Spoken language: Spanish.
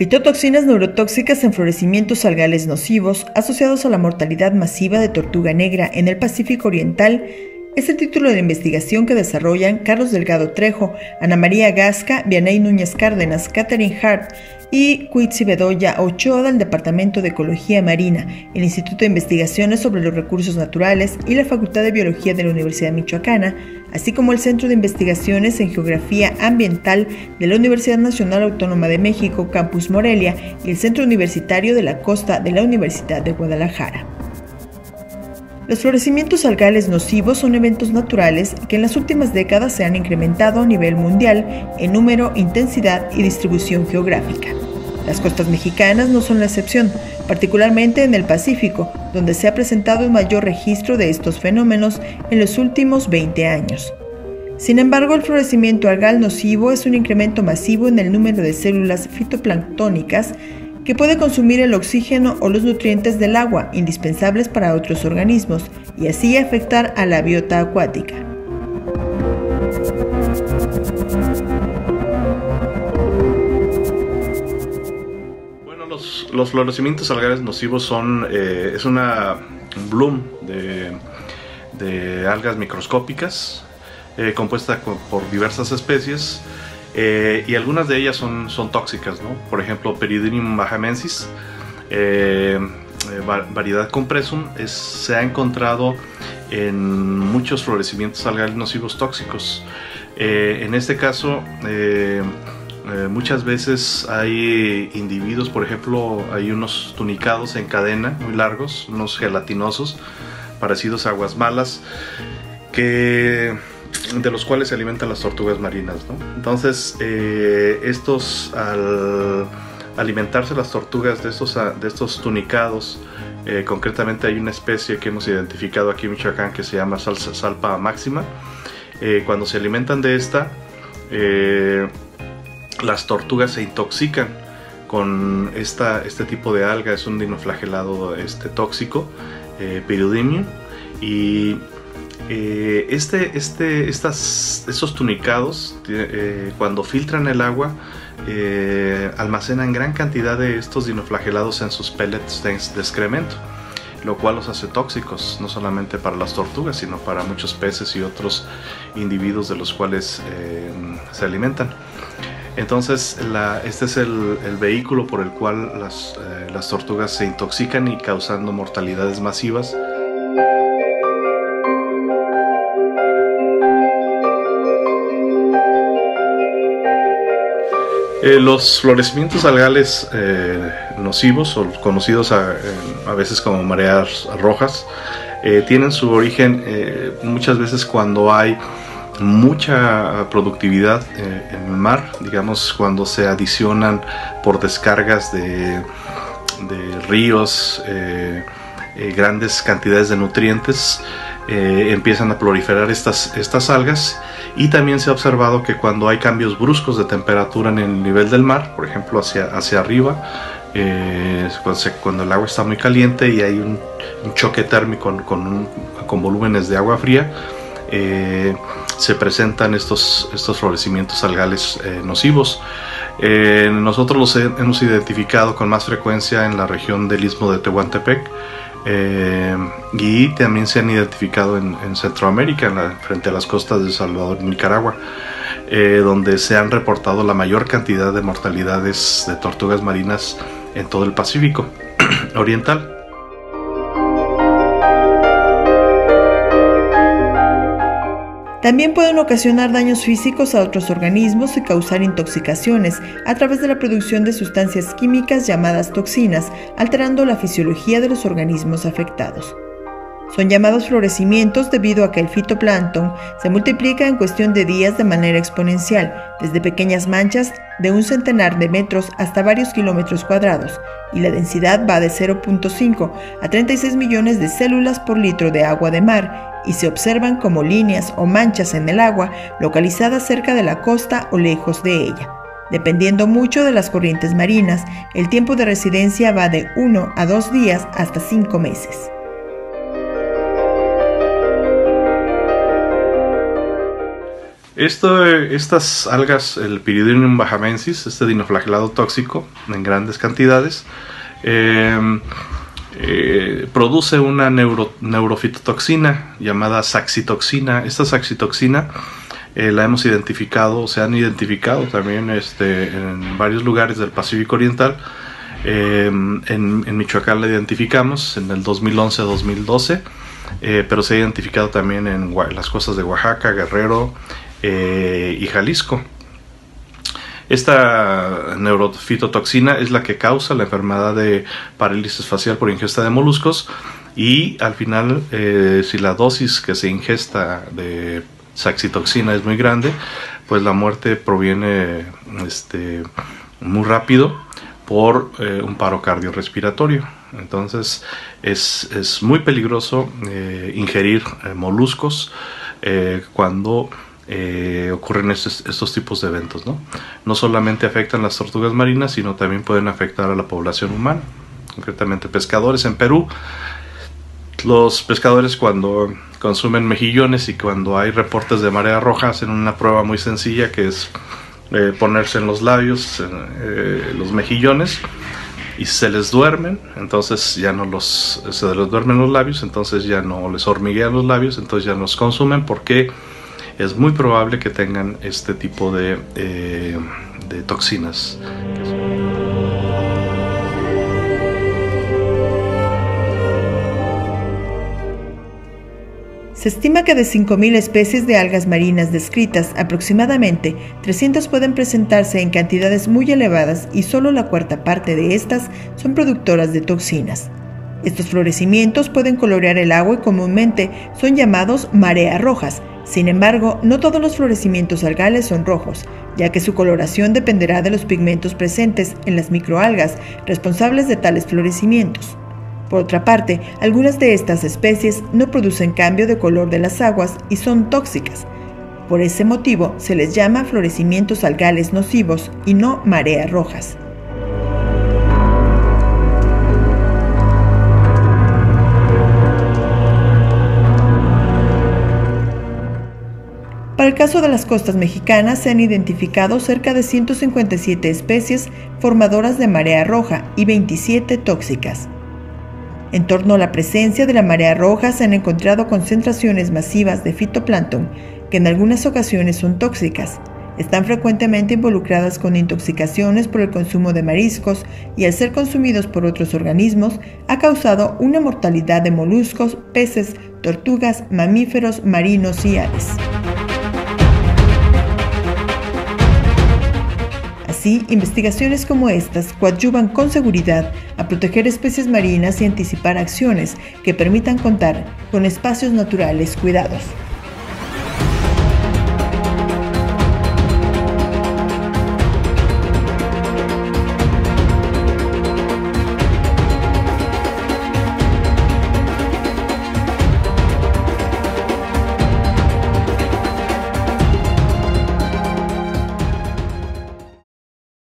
Fitotoxinas neurotóxicas en florecimientos algales nocivos asociados a la mortalidad masiva de tortuga negra en el Pacífico Oriental es el título de investigación que desarrollan Carlos Delgado Trejo, Ana María Gasca, Vianey Núñez Cárdenas, Catherine Hart y Cuitzi Bedoya Ochoa del Departamento de Ecología Marina, el Instituto de Investigaciones sobre los Recursos Naturales y la Facultad de Biología de la Universidad Michoacana, así como el Centro de Investigaciones en Geografía Ambiental de la Universidad Nacional Autónoma de México, Campus Morelia, y el Centro Universitario de la Costa de la Universidad de Guadalajara. Los florecimientos algales nocivos son eventos naturales que en las últimas décadas se han incrementado a nivel mundial en número, intensidad y distribución geográfica. Las costas mexicanas no son la excepción, particularmente en el Pacífico, donde se ha presentado un mayor registro de estos fenómenos en los últimos 20 años. Sin embargo, el florecimiento algal nocivo es un incremento masivo en el número de células fitoplanctónicas que puede consumir el oxígeno o los nutrientes del agua, indispensables para otros organismos, y así afectar a la biota acuática. Bueno, los florecimientos algales nocivos es un bloom de algas microscópicas compuesta por diversas especies. Y algunas de ellas son tóxicas, ¿no? Por ejemplo, Peridinium bahamensis, variedad compresum, se ha encontrado en muchos florecimientos algales nocivos tóxicos. En este caso, muchas veces hay individuos, por ejemplo, hay unos tunicados en cadena muy largos, unos gelatinosos, parecidos a aguas malas, de los cuales se alimentan las tortugas marinas, ¿no? Entonces, estos, al alimentarse las tortugas de estos tunicados, concretamente hay una especie que hemos identificado aquí en Michoacán que se llama Salpa maxima. Cuando se alimentan de esta, las tortugas se intoxican con este tipo de alga. Es un dinoflagelado tóxico, Peridinium, y estos tunicados, cuando filtran el agua, almacenan gran cantidad de estos dinoflagelados en sus pellets de excremento, lo cual los hace tóxicos, no solamente para las tortugas, sino para muchos peces y otros individuos de los cuales se alimentan. Entonces, este es el vehículo por el cual las tortugas se intoxican y causando mortalidades masivas. Los florecimientos algales nocivos, o conocidos a veces como mareas rojas, tienen su origen muchas veces cuando hay mucha productividad en el mar, digamos cuando se adicionan por descargas de ríos grandes cantidades de nutrientes, empiezan a proliferar estas algas. Y también se ha observado que cuando hay cambios bruscos de temperatura en el nivel del mar, por ejemplo hacia arriba, cuando el agua está muy caliente y hay un choque térmico con volúmenes de agua fría, se presentan estos florecimientos algales nocivos. Nosotros los hemos identificado con más frecuencia en la región del Istmo de Tehuantepec, y también se han identificado en Centroamérica, frente a las costas de El Salvador y Nicaragua, donde se han reportado la mayor cantidad de mortalidades de tortugas marinas en todo el Pacífico Oriental. También pueden ocasionar daños físicos a otros organismos y causar intoxicaciones a través de la producción de sustancias químicas llamadas toxinas, alterando la fisiología de los organismos afectados. Son llamados florecimientos debido a que el fitoplancton se multiplica en cuestión de días de manera exponencial, desde pequeñas manchas de un centenar de metros hasta varios kilómetros cuadrados, y la densidad va de 0.5 a 36 millones de células por litro de agua de mar, y se observan como líneas o manchas en el agua localizadas cerca de la costa o lejos de ella. Dependiendo mucho de las corrientes marinas, el tiempo de residencia va de 1 a 2 días hasta 5 meses. Estas algas, el Pyridinium bahamensis, este dinoflagelado tóxico en grandes cantidades, produce una neurofitotoxina llamada saxitoxina. Esta saxitoxina la hemos identificado, se han identificado también en varios lugares del Pacífico Oriental. En Michoacán la identificamos en el 2011-2012, pero se ha identificado también en las costas de Oaxaca, Guerrero y Jalisco. Esta neurofitotoxina es la que causa la enfermedad de parálisis facial por ingesta de moluscos, y al final, si la dosis que se ingesta de saxitoxina es muy grande, pues la muerte proviene muy rápido por un paro cardiorrespiratorio. Entonces es muy peligroso ingerir moluscos cuando ocurren estos tipos de eventos, ¿no? No solamente afectan las tortugas marinas, sino también pueden afectar a la población humana, concretamente pescadores. En Perú, los pescadores, cuando consumen mejillones y cuando hay reportes de marea roja, hacen una prueba muy sencilla, que es ponerse en los labios los mejillones, y se les duermen, entonces se les duermen los labios, entonces ya no les hormiguean los labios, entonces ya no los consumen, porque es muy probable que tengan este tipo de toxinas. Se estima que de 5.000 especies de algas marinas descritas, aproximadamente 300 pueden presentarse en cantidades muy elevadas, y solo la cuarta parte de estas son productoras de toxinas. Estos florecimientos pueden colorear el agua y comúnmente son llamados mareas rojas. Sin embargo, no todos los florecimientos algales son rojos, ya que su coloración dependerá de los pigmentos presentes en las microalgas responsables de tales florecimientos. Por otra parte, algunas de estas especies no producen cambio de color de las aguas y son tóxicas. Por ese motivo, se les llama florecimientos algales nocivos y no mareas rojas. Para el caso de las costas mexicanas, se han identificado cerca de 157 especies formadoras de marea roja y 27 tóxicas. En torno a la presencia de la marea roja se han encontrado concentraciones masivas de fitoplancton, que en algunas ocasiones son tóxicas. Están frecuentemente involucradas con intoxicaciones por el consumo de mariscos, y al ser consumidos por otros organismos, ha causado una mortalidad de moluscos, peces, tortugas, mamíferos marinos y aves. Así, investigaciones como estas coadyuvan con seguridad a proteger especies marinas y anticipar acciones que permitan contar con espacios naturales cuidados.